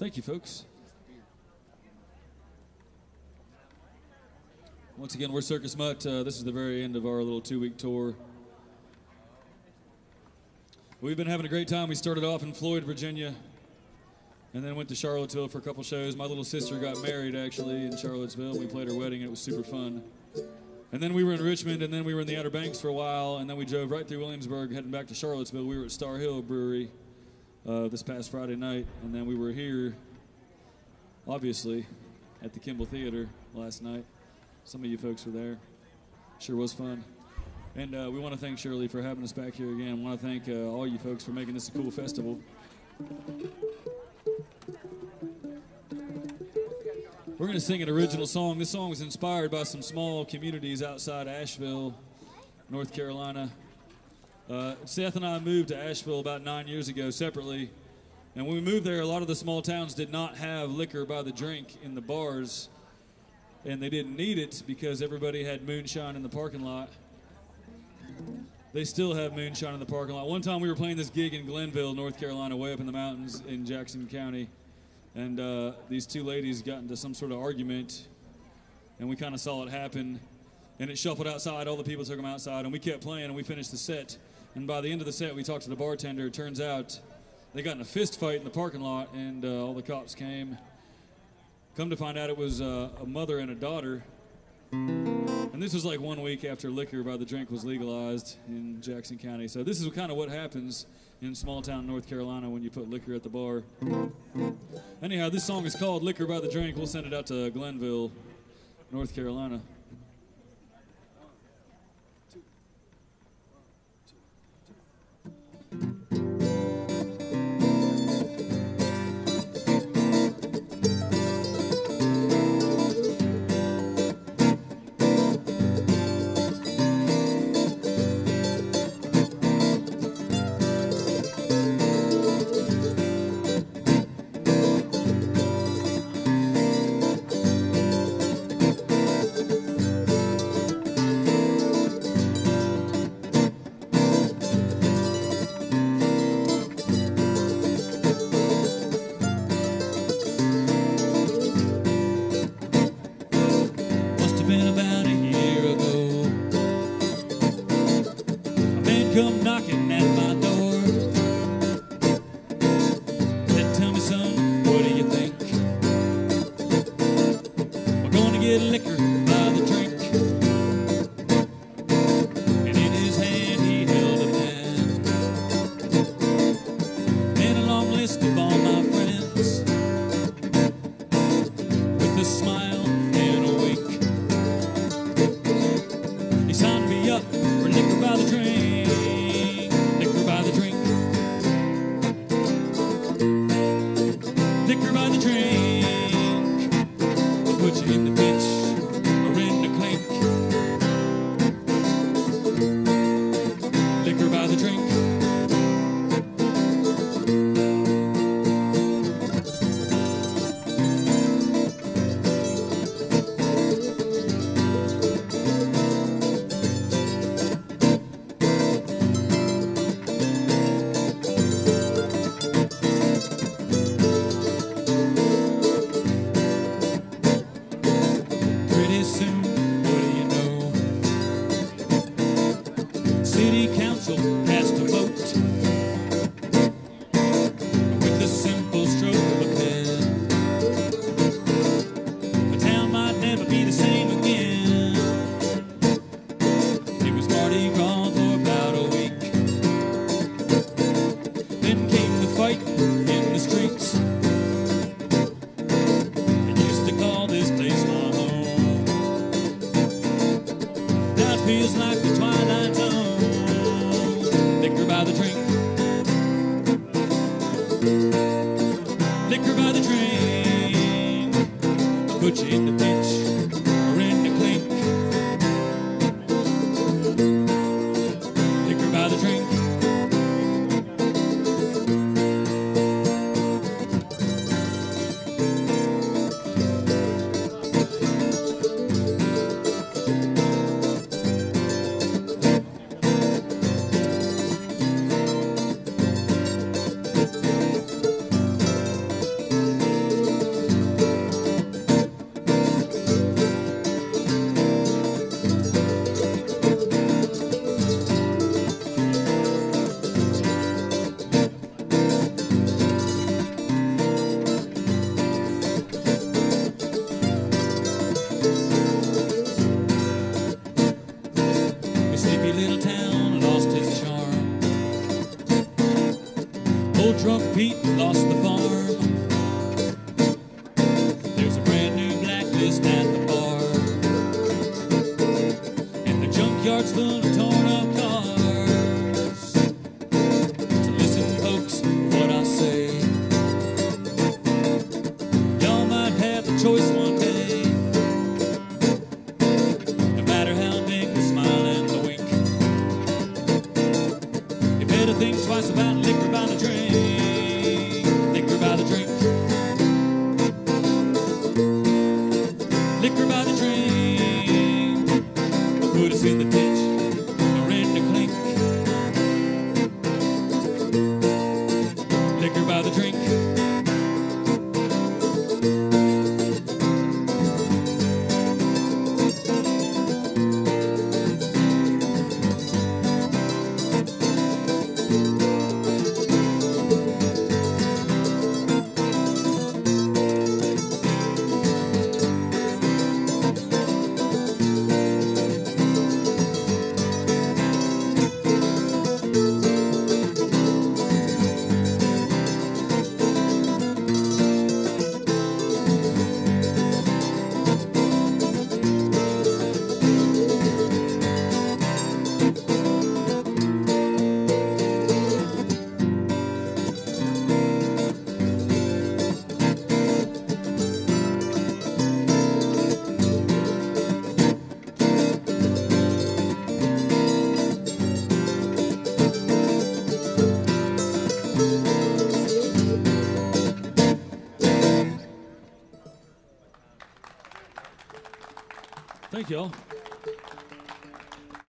Thank you, folks. Once again, we're Circus Mutt. This is the very end of our little 2-week tour. We've been having a great time. We started off in Floyd, Virginia, and then went to Charlottesville for a couple shows. My little sister got married, actually, in Charlottesville. We played her wedding, and it was super fun. And then we were in Richmond, and then we were in the Outer Banks for a while, and then we drove right through Williamsburg, heading back to Charlottesville. We were at Star Hill Brewery this past Friday night, and then we were here, obviously, at the Kimball Theater last night. Some of you folks were there. Sure was fun. And we want to thank Shirley for having us back here again. We want to thank all you folks for making this a cool festival. We're going to sing an original song. This song was inspired by some small communities outside Asheville, North Carolina. Seth and I moved to Asheville about 9 years ago separately. And when we moved there, a lot of the small towns did not have liquor by the drink in the bars. And they didn't need it because everybody had moonshine in the parking lot. They still have moonshine in the parking lot. One time we were playing this gig in Glenville, North Carolina, way up in the mountains in Jackson County. And these two ladies got into some sort of argument. And we kind of saw it happen. And it shuffled outside. All the people took them outside. And we kept playing and we finished the set. And by the end of the set, we talked to the bartender. It turns out they got in a fist fight in the parking lot. And all the cops came. Come to find out it was a mother and a daughter. And this was like 1 week after liquor by the drink was legalized in Jackson County. So this is kind of what happens in small town North Carolina when you put liquor at the bar. Anyhow, this song is called Liquor by the Drink. We'll send it out to Glenville, North Carolina. Come knocking at my door. Said, tell me, son, what do you think? We're gonna get liquor by the drink. And in his hand he held a pen and a long list of all my friends, with a smile and a wink. He signed me up for liquor by the drink. Liquor by the drink, we'll put you in the pitch or in the clink. Liquor by the drink. City council passed a vote with the simple stroke of a pen. The town might never be the same again. It was Mardi Gras for about a week. Then came the fight in the streets. I used to call this place my home. Now it feels like the twilight zone. Liquor by the drink. Liquor by the drink. I'll put you in the ditch or in the clink. Liquor by the drink. choice one day. No matter how big the smile and the wink, you better think twice about liquor by the drink. Liquor by the drink. Liquor by the drink. Will put us in the ditch or in the clink. Liquor by the drink. Thank y'all.